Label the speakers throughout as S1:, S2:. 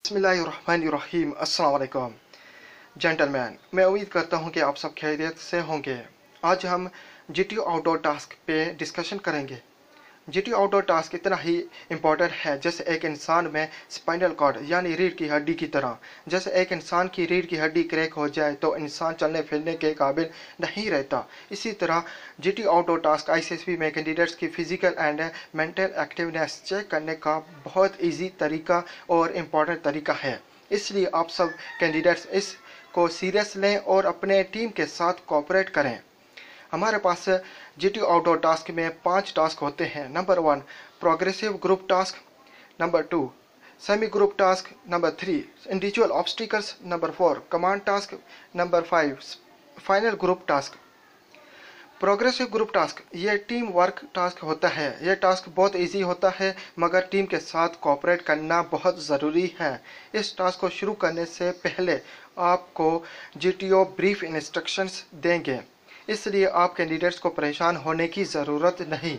S1: बिस्मिल्लाहिर्रहमानिर्रहीम। अस्सलाम वालेकुम जेंटलमैन, मैं उम्मीद करता हूं कि आप सब खैरियत से होंगे। आज हम जीटीओ आउटडोर टास्क पे डिस्कशन करेंगे। जीटीओ आउटडोर टास्क इतना ही इम्पोर्टेंट है जैसे एक इंसान में स्पाइनल कॉर्ड यानी रीढ़ की हड्डी की तरह। जैसे एक इंसान की रीढ़ की हड्डी क्रैक हो जाए तो इंसान चलने फिरने के काबिल नहीं रहता, इसी तरह जीटीओ आउटडोर टास्क आईसीएसपी में कैंडिडेट्स की physical and mental activeness check करने का बहुत ईजी तरीका और इम्पोर्टेंट तरीका है। इसलिए आप सब कैंडिडेट्स इसको सीरियस लें और अपने टीम के साथ कोऑपरेट करें। हमारे पास जीटीओ आउटडोर टास्क में 5 टास्क होते हैं। Number 1 progressive group task, number 2 semi group task, number 3 individual obstacles, number 4 command task, number 5 final group task. Progressive group task ये टीम वर्क टास्क होता है। ये टास्क बहुत इजी होता है मगर टीम के साथ कोऑपरेट करना बहुत ज़रूरी है। इस टास्क को शुरू करने से पहले आपको जीटीओ ब्रीफ इंस्ट्रक्शंस देंगे, इसलिए आप कैंडिडेट्स को परेशान होने की ज़रूरत नहीं।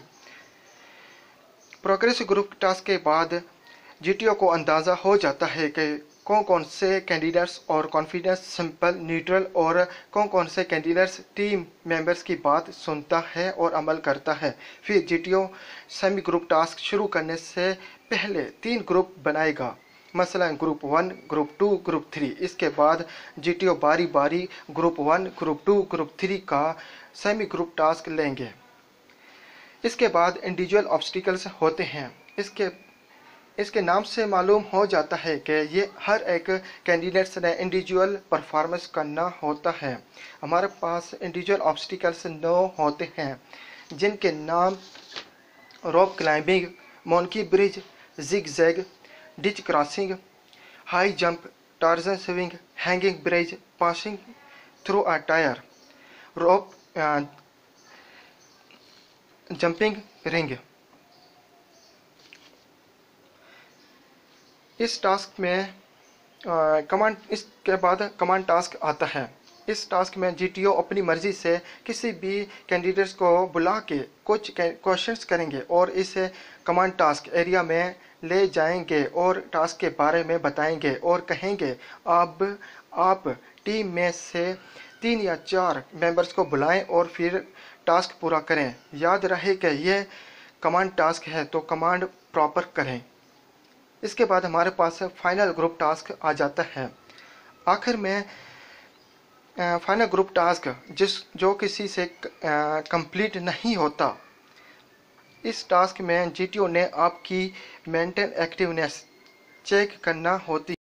S1: प्रोग्रेसिव ग्रुप टास्क के बाद जीटीओ को अंदाज़ा हो जाता है कि कौन कौन से कैंडिडेट्स और कॉन्फिडेंस, सिंपल, न्यूट्रल और कौन कौन से कैंडिडेट्स टीम मेंबर्स की बात सुनता है और अमल करता है। फिर जीटीओ सेमी ग्रुप टास्क शुरू करने से पहले 3 ग्रुप बनाएगा, मसलन ग्रुप 1, ग्रुप 2, ग्रुप 3। इसके बाद जीटीओ बारी बारी ग्रुप 1, ग्रुप 2, ग्रुप 3 का सेमी ग्रुप टास्क लेंगे। इसके बाद इंडिविजुअल ऑब्स्टिकल्स होते हैं। इसके नाम से मालूम हो जाता है कि ये हर एक कैंडिडेट्स ने इंडिविजुअल परफॉर्मेंस करना होता है। हमारे पास इंडिविजुअल ऑब्स्टिकल्स 9 होते हैं, जिनके नाम rope climbing, monkey bridge, zig zag, ditch crossing, high jump, Tarzan swing, hanging bridge, passing through a tyre, rope jumping ring. इस टास्क में इसके बाद कमांड टास्क आता है। इस टास्क में जीटीओ अपनी मर्जी से किसी भी कैंडिडेट्स को बुला के कुछ क्वेश्चंस करेंगे और इसे कमांड टास्क एरिया में ले जाएंगे और टास्क के बारे में बताएंगे और कहेंगे अब आप टीम में से 3 या 4 मेंबर्स को बुलाएं और फिर टास्क पूरा करें। याद रहे कि यह कमांड टास्क है तो कमांड प्रॉपर करें। इसके बाद हमारे पास फाइनल ग्रुप टास्क आ जाता है। आखिर में फाइनल ग्रुप टास्क जो किसी से कंप्लीट नहीं होता, इस टास्क में जीटीओ ने आपकी मेंटल एक्टिवनेस चेक करना होती